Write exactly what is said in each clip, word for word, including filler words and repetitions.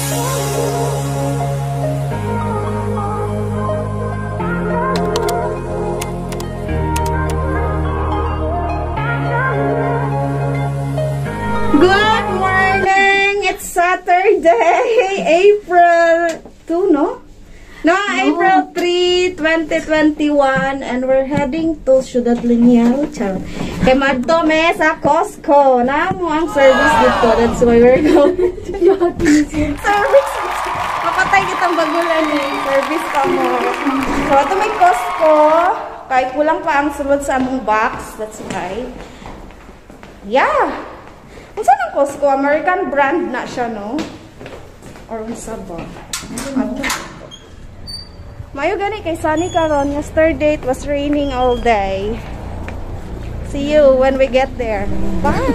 Good morning! It's Saturday, April two, no? No, no. April third, twenty twenty-one, and we're heading to Ciudad Lineal. Charot. Kay madto me sa Costco. Namo ang service dito. That's why we're going. Service. Papatay kitang bagulan eh. Service ka mo. So, ito may Costco. Kay kulang pa ang sulod sa among box. That's why. Yeah. Unsa nang Costco? American brand na siya, no? Or unsa ba? Ano? Mayo gani kay sunny karon. Yesterday it was raining all day. See you when we get there. Bye!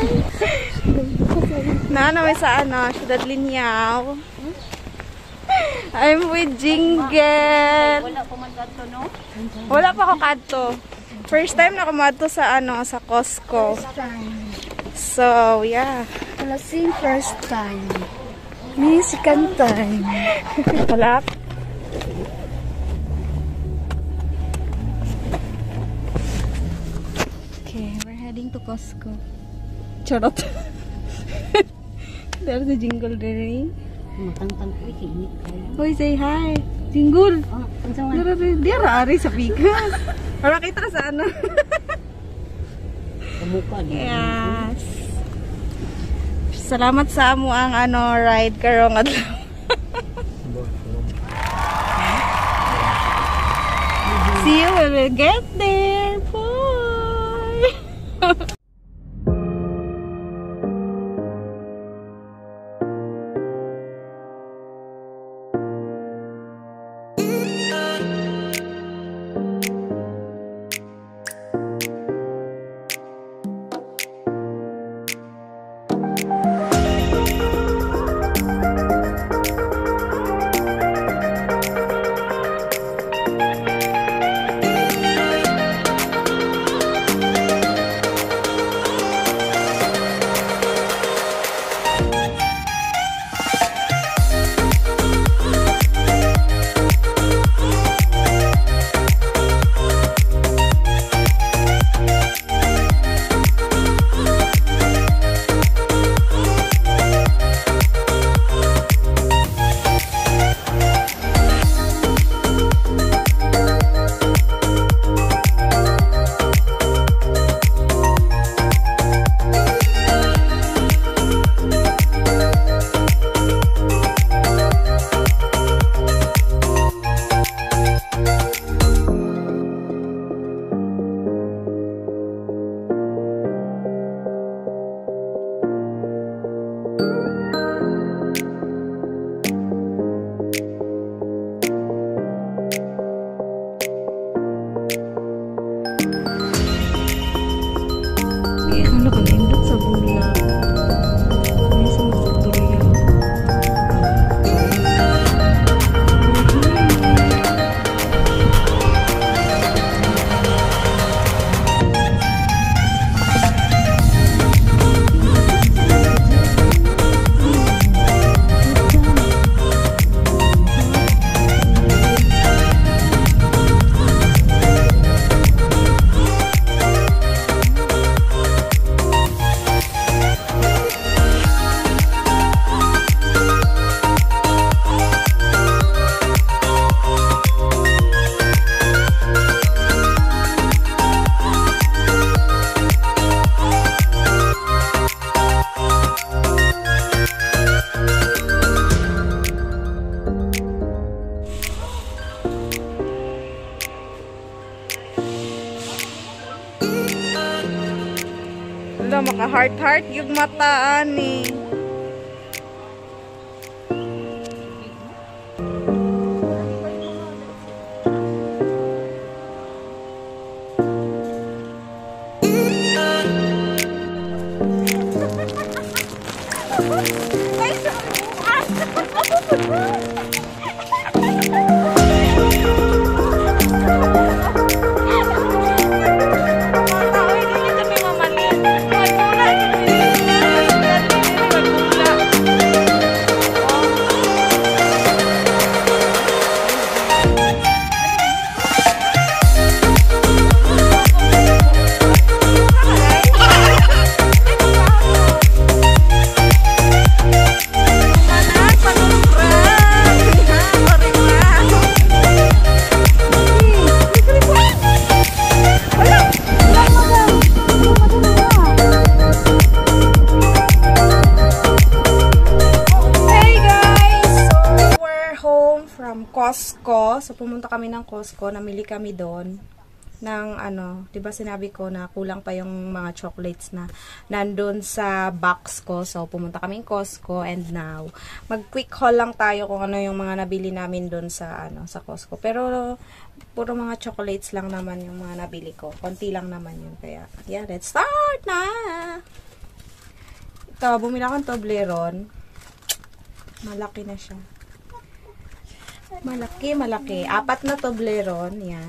Na naman sa ano, Ciudad Lineal. I'm with Jingle. Wala pa man kadto, no? Wala pa ako kadto. First time na kumadto sa ano, sa Costco. First time. So, yeah. Wala sing first time. Ni second time. Wala. Okay, we're heading to Costco. Charot. There's a Jingle there. Matang-tang ko ikinit kayo. Hoy, say hi. Jingle. Oh, unsa man? Dia raari sa pikas. Para kita sa ano. Kamuka di. Yes. Salamat sa amo ang ano ride karong adlaw. See you when we get there. Bye. Wala, maka-heart-heart yung mata, ani. Costco. So, pumunta kami ng Costco. Namili kami doon ng ano, 'di ba sinabi ko na kulang pa yung mga chocolates na nandun sa box ko. So, pumunta kami ng Costco and now mag-quick haul lang tayo kung ano yung mga nabili namin doon sa ano, sa Costco. Pero puro mga chocolates lang naman yung mga nabili ko. Konti lang naman yun. Kaya, yeah, let's start na! Ito, bumili akong Toblerone. Malaki na siya. Malaki, malaki. Apat na Toblerone. Yan.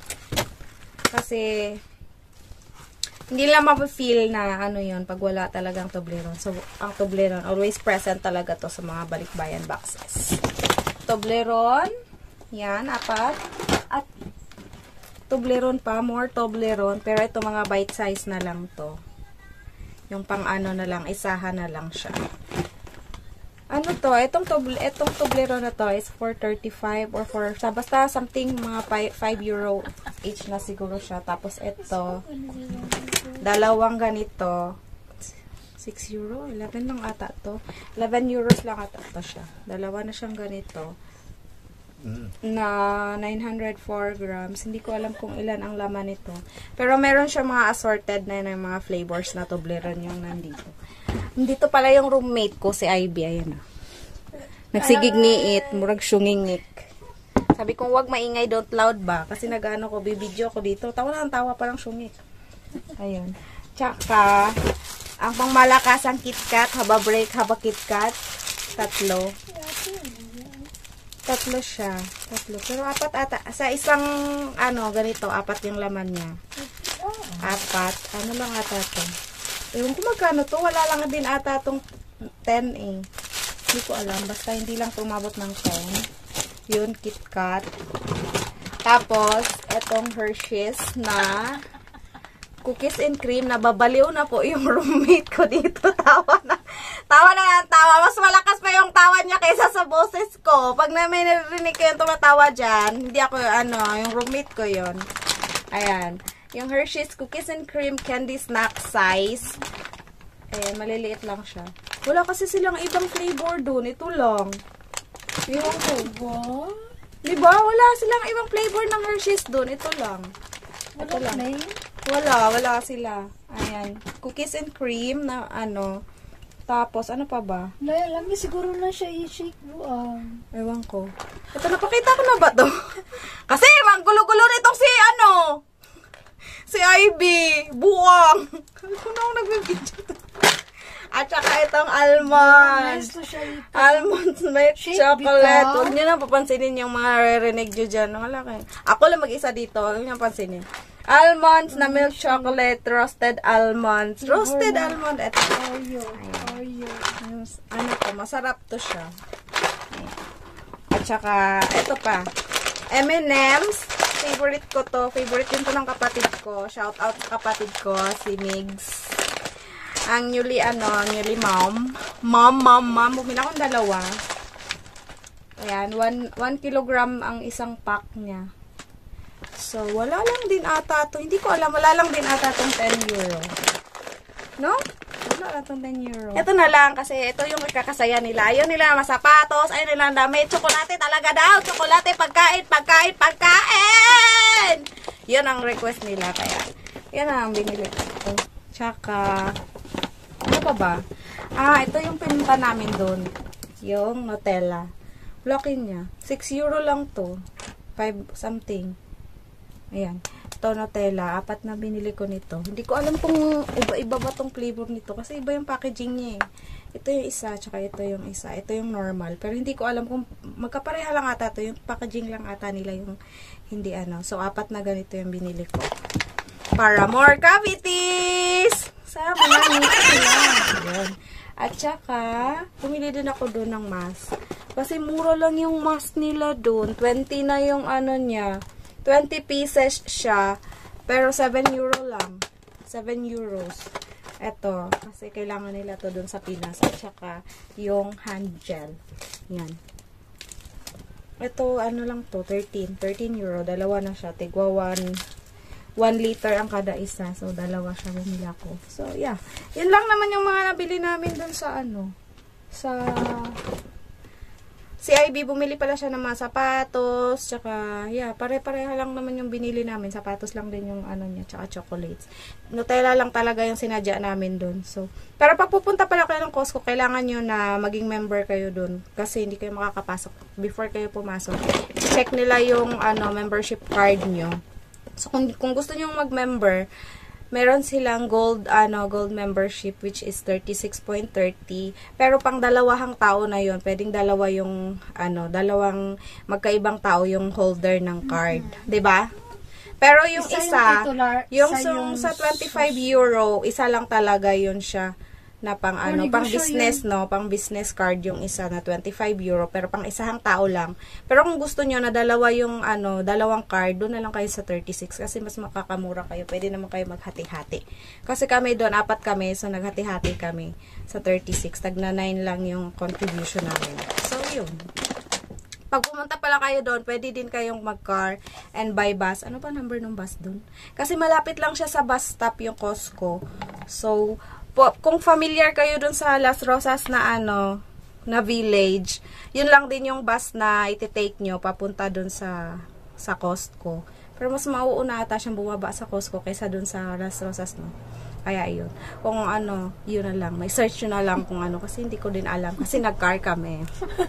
Kasi, hindi lang mapafeel na ano yun pag wala talagang Toblerone. So, ang Toblerone, always present talaga to sa mga balikbayan boxes. Toblerone. Yan, apat. At, Toblerone pa. More Toblerone. Pero ito mga bite size na lang to. Yung pang ano na lang, isahan na lang siya. Ano to? Itong, toble, itong Toblerone na to is four thirty-five or for sa basta something mga five euro each na siguro siya. Tapos ito, dalawang ganito, six euro, eleven lang ata to. eleven euros lang ata to siya. Dalawa na siyang ganito. Na nine hundred four grams. Hindi ko alam kung ilan ang laman nito. Pero meron siya mga assorted na ng mga flavors na Toblerone yung nandito. Dito pala yung roommate ko, si Ivy. Ayan na. Nagsigigniit. Murag syungingik. Sabi kong wag maingay, don't loud ba? Kasi nag-ano ko, bibidyo ko dito. Tawa na ang tawa, parang syungik. Ayun. Tsaka, ang pangmalakas ang KitKat, haba break, haba KitKat. Tatlo. Tatlo siya. Tatlo. Pero apat ata. Sa isang, ano, ganito, apat yung laman niya. Apat. Ano lang ata to? Ewan ko magkano to. Wala lang din ata tong ten eh. Hindi ko alam. Basta hindi lang tumabot ng ten. Yun, KitKat. Tapos, etong Hershey's na cookies and cream. Nababaliw na po yung roommate ko dito. Tawa na. Tawa na yan, tawa. Mas malakas pa yung tawa niya kaysa sa boses ko. Pag na may narinig ko yung tumatawa dyan, hindi ako, ano, yung roommate ko yun. Ayan. Yung Hershey's Cookies and Cream Candy Snack Size. Ayan, maliliit lang siya. Wala kasi silang ibang flavor doon. Ito lang. Ewan ko. What? Diba? Wala silang ibang flavor ng Hershey's doon. Ito lang. Ito lang. Wala, wala sila. Ayan. Cookies and cream na ano. Tapos, ano pa ba? Nay, alam niyo, siguro na siya i-shake buang. Ewan ko. Ito, napakita ko na ba to? Kasi, manggulo-gulo nitong si, ano, si Ivy. Buwang. Ano ko na ako nagbibidyo to? At saka itong almonds. Almonds milk chocolate. Huwag nyo na papansinin yung mga re-renig nyo dyan. Wala kayo. Ako lang mag-isa dito. Huwag nyo pansinin. Almonds na milk chocolate. Roasted almonds. Roasted almond. Ito. Oreo. Oreo. Ano to? Masarap to siya. At saka, ito pa. M and M's. Favorite ko to. Favorite yun to ng kapatid ko. Shout out sa kapatid ko. Si Migs. Ang newly, ano, newly mom. Mom, mom, mom. Bumili akong dalawa. Ayan. one kilogram ang isang pack niya. So, wala lang din ata to. Hindi ko alam. Wala lang din ata itong ten euro. No? Wala lang itong ten euro. Ito na lang. Kasi ito yung kakasaya nila. Ayaw nila masapatos. Ayaw nila damit. Tsokolate talaga daw. Tsokolate, pagkain, pagkain, pagkain! Yun ang request nila. Kaya, yan ang binili ko. Tsaka, ano pa ba? Ah, ito yung pinunta namin doon. Yung Nutella. Laki niya. six euro lang to. five something. Ayan. Ito Nutella. Apat na binili ko nito. Hindi ko alam kung iba-iba ba tong flavor nito. Kasi iba yung packaging niya eh. Ito yung isa, tsaka ito yung isa. Ito yung normal. Pero hindi ko alam kung magkapareha lang ata to. Yung packaging lang ata nila yung hindi ano. So, apat na ganito yung binili ko. Para more cavities! Sa mga nila. Ayan. At saka, pumili din ako doon ng mask. Kasi mura lang yung mask nila doon. twenty na yung ano niya. twenty pieces siya. Pero seven euro lang. seven euros. Ito. Kasi kailangan nila to doon sa Pinas. At saka, yung hand gel. Yan. Ito, ano lang to? thirteen. thirteen euro. Dalawa na siya. Tigwa one. one liter ang kada isa. So, dalawa siya bumili ako. So, yeah. Yan lang naman yung mga nabili namin dun sa ano. Sa Si Ivy, bumili pala siya ng mga sapatos, tsaka, yeah, pare-pareha lang naman yung binili namin. Sapatos lang din yung ano niya, tsaka chocolates. Nutella lang talaga yung sinadya namin dun. So, pero pag pupunta pala kayo ng Costco, kailangan nyo na maging member kayo dun. Kasi hindi kayo makakapasok before kayo pumasok. Check nila yung ano membership card nyo. So, kung, kung gusto nyo mag-member, meron silang gold ano gold membership which is thirty-six point thirty, pero pang dalawang tao na yon, pwedeng dalawa yung ano dalawang magkaibang tao yung holder ng card, mm-hmm. 'di ba? Pero yung isa, isa yung, titular, yung, isa yung sa twenty-five euro, isa lang talaga yun siya na pang ano, pang business yun. No, pang business card yung isa na twenty-five euro, pero pang isang tao lang. Pero kung gusto niyo na dalawa yung ano, dalawang card, doon na lang kayo sa thirty-six kasi mas makakamura kayo. Pwede naman kayo maghati-hati. Kasi kami doon, apat kami, so naghati-hati kami sa thirty-six. Tagna nine lang yung contribution namin. So, yun. Pag pumunta pala kayo doon, pwede din kayong mag-car and buy bus. Ano ba number ng bus doon? Kasi malapit lang siya sa bus stop yung Costco. So, po, kung familiar kayo dun sa Las Rosas na ano, na village, yun lang din yung bus na iti-take nyo papunta dun sa sa Costco. Pero mas mauuna ata siyang bumaba sa Costco kaysa dun sa Las Rosas, no? Kaya yun. Kung ano, yun na lang. May search nyo na lang kung ano. Kasi hindi ko din alam. Kasi nag-car kami.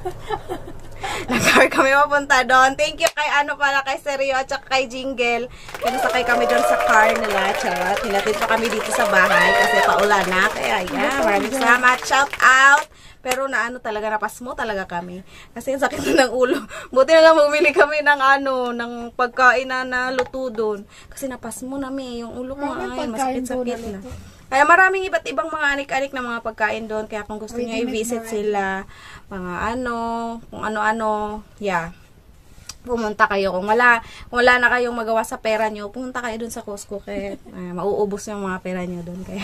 Nag-car kami mapunta doon. Thank you kay ano pala, kay Seryo at saka kay Jingle. Pinasakay kami doon sa car nila. Charot. Hinatid pa kami dito sa bahay kasi paulan na. Kaya yeah, maraming salamat. Shout out. Pero na ano talaga, napasmo talaga kami. Kasi sakit na ng ulo. Buti na lang bumili kami ng ano, ng pagkain na naluto doon. Kasi napasmo namin. Yung ulo ko ay masakit-sakit na. Kaya maraming iba't ibang mga anik-anik na mga pagkain doon. Kaya kung gusto niyo i-visit sila, mga ano, kung ano-ano, yeah. Pumunta kayo. Kung wala, kung wala na kayong magawa sa pera nyo, pumunta kayo doon sa Costco. Kaya uh, mauubos yung mga pera nyo doon. Kaya...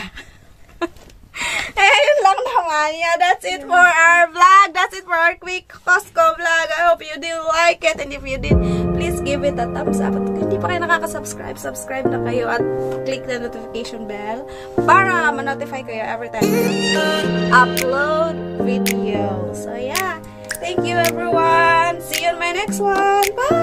Eh, yun lang naman. Yeah, that's it for our vlog. That's it for our quick Costco vlog. I hope you did like it. And if you did, please give it a thumbs up. At kung hindi pa kayo nakaka-subscribe, subscribe na kayo at click the notification bell para ma-notify kayo every time you upload video. So, yeah. Thank you, everyone. See you in my next one. Bye!